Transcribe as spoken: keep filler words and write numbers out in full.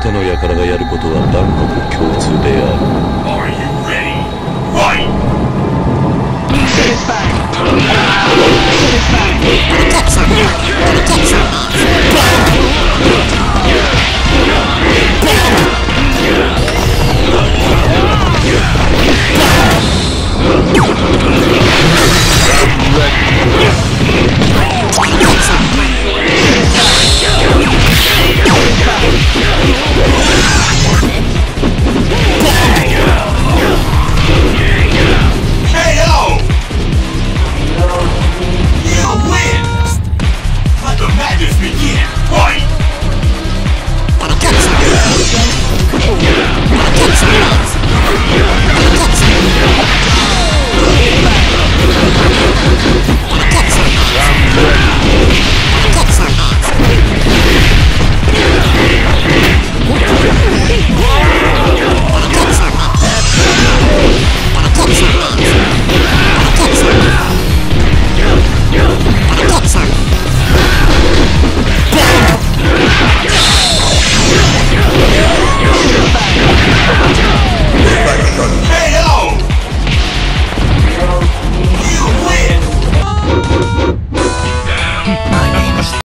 ての輩がやることは万国共通である。 Are you ready? Fight! Protection! Protection! Protection!